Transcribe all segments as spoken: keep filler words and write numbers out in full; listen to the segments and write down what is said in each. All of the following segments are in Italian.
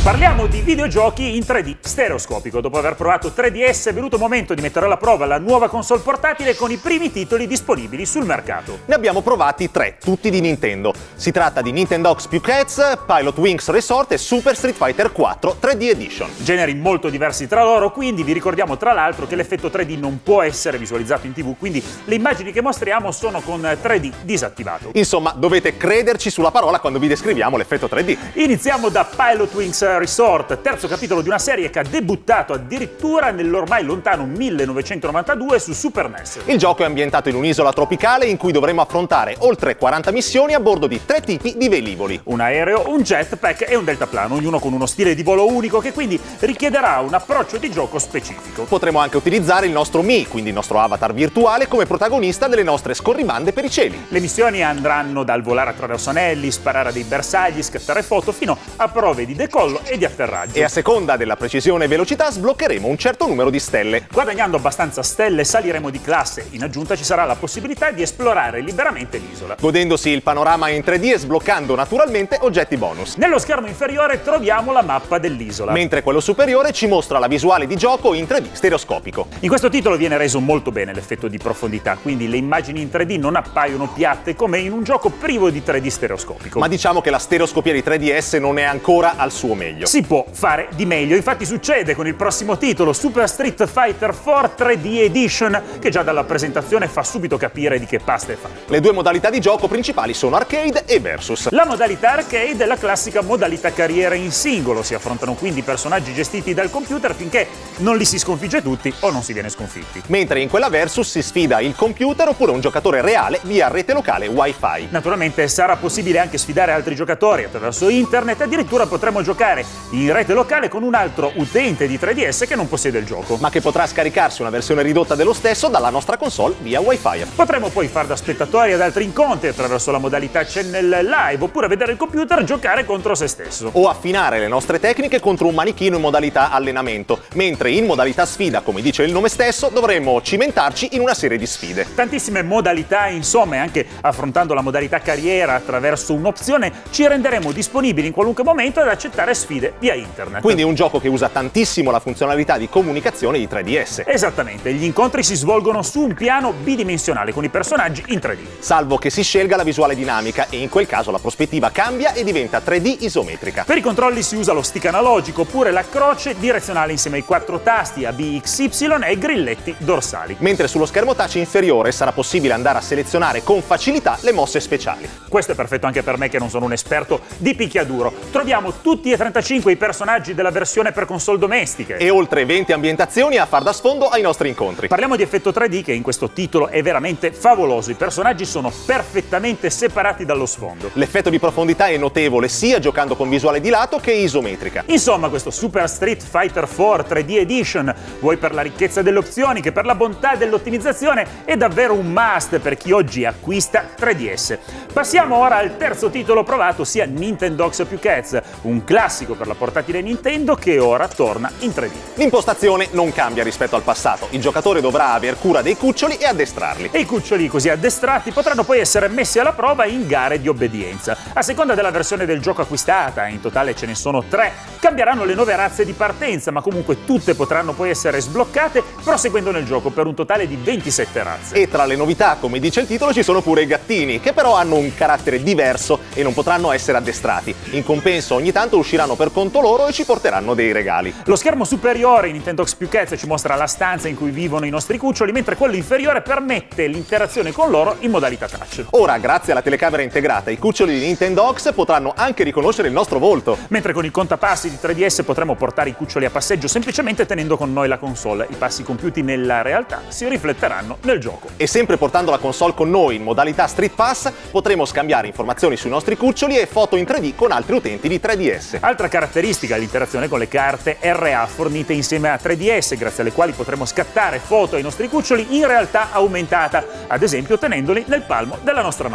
Parliamo di videogiochi in tre D stereoscopico. Dopo aver provato tre D S è venuto il momento di mettere alla prova la nuova console portatile con i primi titoli disponibili sul mercato. Ne abbiamo provati tre, tutti di Nintendo. Si tratta di Nintendogs Più Cats, Pilot Wings Resort e Super Street Fighter quattro tre D Edition. Generi molto diversi tra loro, quindi vi ricordiamo tra l'altro che l'effetto tre D non può essere visualizzato in tivù, quindi le immagini che mostriamo sono con tre D disattivato. Insomma, dovete crederci sulla parola quando vi descriviamo l'effetto tre D. Iniziamo da Pilot Wings Resort, terzo capitolo di una serie che ha debuttato addirittura nell'ormai lontano millenovecentonovantadue su Super N E S. Il gioco è ambientato in un'isola tropicale in cui dovremo affrontare oltre quaranta missioni a bordo di tre tipi di velivoli. Un aereo, un jetpack e un deltaplano, ognuno con uno stile di volo unico che quindi richiederà un approccio di gioco specifico. Potremo anche utilizzare il nostro Mii, quindi il nostro avatar virtuale, come protagonista delle nostre scorribande per i cieli. Le missioni andranno dal volare attraverso anelli, sparare a dei bersagli, scattare foto, fino a prove di decollo e di atterraggio. E a seconda della precisione e velocità sbloccheremo un certo numero di stelle. Guadagnando abbastanza stelle saliremo di classe. In aggiunta ci sarà la possibilità di esplorare liberamente l'isola, godendosi il panorama in tre D e sbloccando naturalmente oggetti bonus. Nello schermo inferiore troviamo la mappa dell'isola, mentre quello superiore ci mostra la visuale di gioco in tre D stereoscopico. In questo titolo viene reso molto bene l'effetto di profondità, quindi le immagini in tre D non appaiono piatte come in un gioco privo di tre D stereoscopico. Ma diciamo che la stereoscopia di tre D S non è ancora al suo meglio. Si può fare di meglio, infatti succede con il prossimo titolo, Super Street Fighter quattro tre D Edition, che già dalla presentazione fa subito capire di che pasta è fatta. Le due modalità di gioco principali sono arcade e versus. La modalità arcade è la classica modalità carriera in singolo, si affrontano quindi personaggi gestiti dal computer finché non li si sconfigge tutti o non si viene sconfitti. Mentre in quella versus si sfida il computer oppure un giocatore reale via rete locale Wi-Fi. Naturalmente sarà possibile anche sfidare altri giocatori attraverso internet, addirittura potremo giocare in rete locale con un altro utente di tre D S che non possiede il gioco, ma che potrà scaricarsi una versione ridotta dello stesso dalla nostra console via Wi-Fi. Potremo poi far da spettatori ad altri incontri attraverso la modalità Channel Live, oppure vedere il computer giocare contro se stesso. O affinare le nostre tecniche contro un manichino in modalità allenamento, mentre in modalità sfida, come dice il nome stesso, dovremo cimentarci in una serie di sfide. Tantissime modalità, insomma, e anche affrontando la modalità carriera attraverso un'opzione ci renderemo disponibili in qualunque momento ad accettare sfide via internet. Quindi un gioco che usa tantissimo la funzionalità di comunicazione di tre D S. Esattamente, gli incontri si svolgono su un piano bidimensionale con i personaggi in tre D. Salvo che si scelga la visuale dinamica e in quel caso la prospettiva cambia e diventa tre D isometrica. Per i controlli si usa lo stick analogico oppure la croce direzionale insieme ai quattro tasti A, B, X, Y e ai grilletti dorsali. Mentre sullo schermo touch inferiore sarà possibile andare a selezionare con facilità le mosse speciali. Questo è perfetto anche per me che non sono un esperto di picchiaduro. Troviamo tutti e trentacinque i personaggi della versione per console domestiche. E oltre venti ambientazioni a far da sfondo ai nostri incontri. Parliamo di effetto tre D che in questo titolo è veramente favoloso. I personaggi sono perfettamente separati dallo sfondo. L'effetto di profondità è notevole sia giocando con visuale di lato che isometrica. Insomma, questo Super Street Fighter quattro tre D Edition, vuoi per la ricchezza delle opzioni che per la bontà dell'ottimizzazione, è davvero un must per chi oggi acquista tre D S. Passiamo ora al terzo titolo provato, sia Nintendogs Più Cats, un classico per la portatile Nintendo che ora torna in tre D. L'impostazione non cambia rispetto al passato, il giocatore dovrà aver cura dei cuccioli e addestrarli. E i cuccioli così addestrati potranno poi essere messi alla prova in gare di obbedienza. A seconda della versione del gioco acquistata, in totale ce ne sono tre, cambieranno le nuove razze di partenza, ma comunque tutte potranno poi essere sbloccate proseguendo nel gioco per un totale di ventisette razze. E tra le novità, come dice il titolo, ci sono pure i gattini, che però hanno un carattere diverso e non potranno essere addestrati. In compenso ogni tanto usciranno per conto loro e ci porteranno dei regali. Lo schermo superiore in Nintendogs Più Cats ci mostra la stanza in cui vivono i nostri cuccioli, mentre quello inferiore permette l'interazione con loro in modalità touch. Ora, grazie alla telecamera integrata, i cuccioli di Nintendogs potranno anche riconoscere il nostro volto. Mentre con il contapassi di tre D S potremo portare i cuccioli a passeggio semplicemente tenendo con noi la console. I passi compiuti nella realtà si rifletteranno nel gioco. E sempre portando la console con noi in modalità Street Pass, potremo scambiare informazioni sui nostri cuccioli e foto in tre D con altri utenti di tre D S. Altra caratteristica è l'interazione con le carte R A fornite insieme a tre D S, grazie alle quali potremo scattare foto ai nostri cuccioli in realtà aumentata, ad esempio tenendoli nel palmo della nostra mano.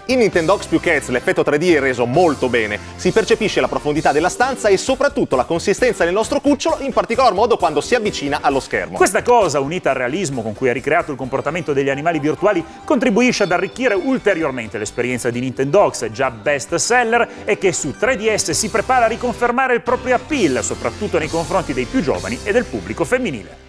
In Nintendogs più Cats l'effetto tre D è reso molto bene, si percepisce la profondità della stanza e soprattutto la consistenza del nostro cucciolo, in particolar modo quando si avvicina allo schermo. Questa cosa, unita al realismo con cui è ricreato il comportamento degli animali virtuali, contribuisce ad arricchire ulteriormente l'esperienza di Nintendogs, già best seller, e che su tre D S si prepara a riconfermare il proprio appeal, soprattutto nei confronti dei più giovani e del pubblico femminile.